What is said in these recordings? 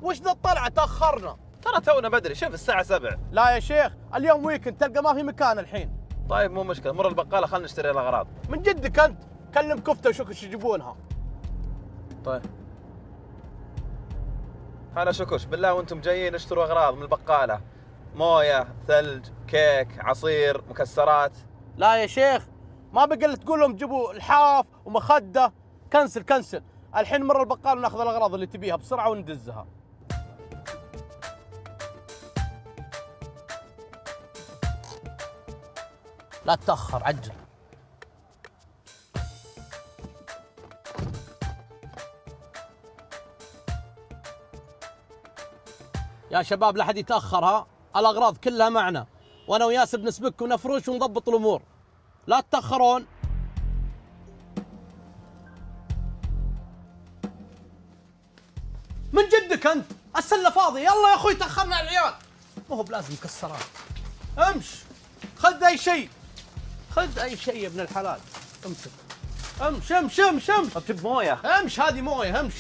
وش ذا الطلعة تأخرنا؟ ترى تونا بدري، شوف الساعة 7. لا يا شيخ، اليوم ويكند تلقى ما في مكان الحين. طيب مو مشكلة، مر البقالة خلنا نشتري الأغراض. من جدك أنت، كلم كفتة وشكش يجيبونها. طيب. هلا شكوش، بالله وانتم جايين اشتروا أغراض من البقالة. موية، ثلج، كيك، عصير، مكسرات. لا يا شيخ، ما بقى إلا تقول لهم جيبوا لحاف ومخدة. كنسل. الحين نمر البقال وناخذ الأغراض اللي تبيها بسرعة وندزها. لا تتأخر، عجل. يا شباب لا حد يتأخر، ها؟ الأغراض كلها معنا، وأنا وياسر بنسبك ونفرش ونضبط الأمور. لا تتأخرون. من جدك أنت، السلة فاضية، يلا يا أخوي تأخرنا على العيال. ما هو بلازم مكسرات. امش، خذ أي شيء. خذ أي شيء يا ابن الحلال. امسك. امش. طيب موية. امش، هذه موية، امش.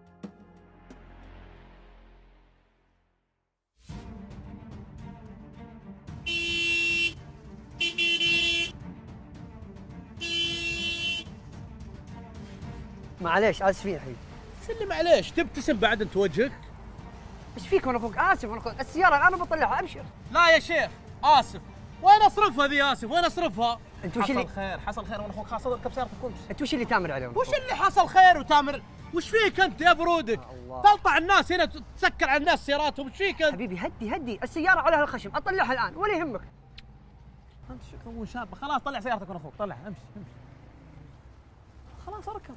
معليش اسفين الحين. شو اللي معليش؟ تبتسم بعد انت وجهك؟ ايش فيك وانا اخوك؟ اسف وانا اخوك، السياره انا بطلعها ابشر. لا يا شيخ، اسف. وين اصرفها ذي اسف؟ وين اصرفها؟ انت وش اللي حصل خير وانا اخوك خلاص اركب سيارتك وامشي. انت وش اللي تامر عليهم؟ وش اللي حصل خير وتامر؟ وش فيك انت يا برودك؟ تلطع الناس هنا تسكر على الناس سياراتهم، وش فيك انت؟ حبيبي هدي، السياره عليها الخشم، اطلعها الان ولا يهمك. انت شو شاب؟ خلاص طلع سيارتك وانا اخوك، طلع امشي. خلاص اركب.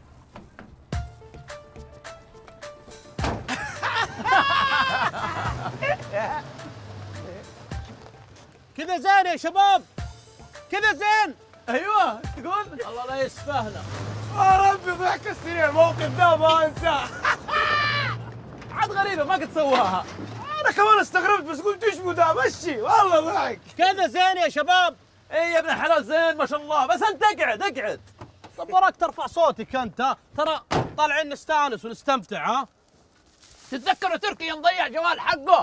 كذا زين يا شباب، كذا زين. ايوه تقول؟ الله لا يسفهنا. يا ربي ضحك السنين، الموقف ذا ما انساه. عاد غريبة ما قد سواها. انا كمان استغربت بس قلت ايش ذا مشي، والله ضحك. كذا زين يا شباب. اي يا ابن الحلال زين ما شاء الله، بس انت اقعد. طب وراك ترفع صوتك انت، ها؟ ترى طالعين نستانس ونستمتع، ها؟ تتذكروا تركي يوم ضيع جوال حقه؟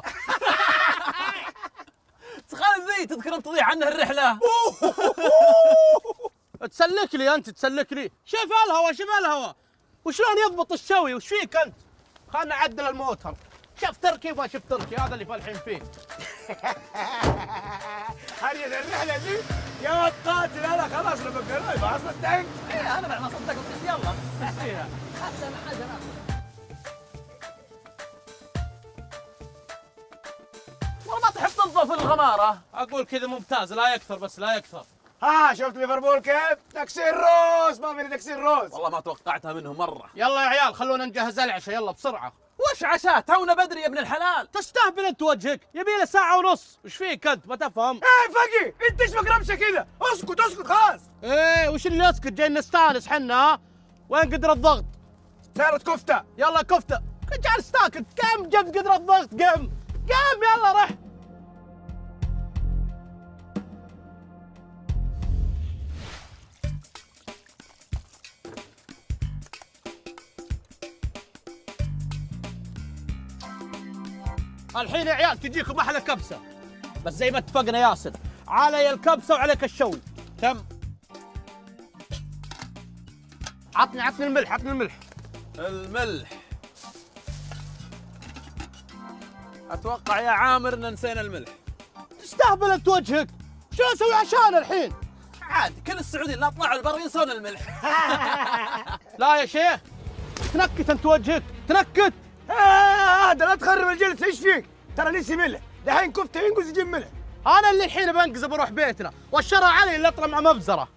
خالد ذي تذكر انت تضيع عنه الرحلة؟ تسلك لي انت، تسلك لي. شوف الهوا وشلون يضبط الشوي، وش فيك انت؟ خلنا نعدل الموتر. شوف تركي وما شفت تركي، هذا اللي فالحين فيه. هذه الرحلة دي يا قاتل، انا خلاص لما قالوا ما صدقت. ايه انا بعد ما صدقت قلت يلا نحكيها. حسن. والله ما تحب تنظف الغمارة. اقول كذا ممتاز، لا يكثر بس لا يكثر. ها شفت ليفربول كيف؟ تكسير روس، ما في تكسير روس. والله ما توقعتها منهم مرة. يلا يا عيال خلونا نجهز العشاء، يلا بسرعة. وش عشاء؟ تونا بدري يا ابن الحلال. تستهبل انت وجهك، يبي له ساعة ونص، وش فيك انت ما تفهم؟ ايه فقي، انت ايش فيك رمشة كذا؟ اسكت خلاص. ايه وش اللي اسكت؟ جايين نستانس حنا، ها؟ وين قدر الضغط؟ سيارة كفتة. يلا كفتة، كنت جالس تاكل، قم جبت قدر الضغط، قم يلا رح. الحين يا عيال تجيكم احلى كبسه، بس زي ما اتفقنا ياسر، علي الكبسه وعليك الشوي. تم. عطني الملح. الملح. اتوقع يا عامر ان نسينا الملح. تستهبل انت وجهك، شو اسوي عشان الحين؟ عادي، كل السعوديين لا طلعوا البر ينسون الملح. لا يا شيخ، تنكت انت وجهك، تنكت. هذا لا تخرب الجلسة، ايش فيك؟ ترى نسي ملح، دحين كفتة ينقز يجيب ملح. انا اللي الحين بنقز بروح بيتنا، والشرع علي اللي اطلع مع مبزره.